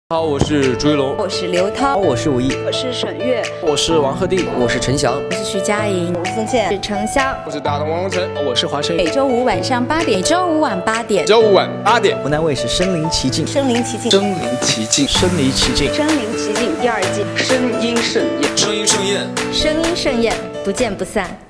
好，我是朱一龙， 我是刘涛， 我是武艺， 我是沈月， 我是王鹤棣， 我是陈翔， 我是徐佳莹， 我是宋茜， 我是程潇， 我是大东王龙成， 我是华晨宇。 每周五晚上8点， 每周五晚8点， 周五晚8点， 湖南卫视身临其境， 身临其境， 身临其境， 身临其境， 身临其境第2季， 声音盛宴， 声音盛宴， 声音盛宴，不见不散。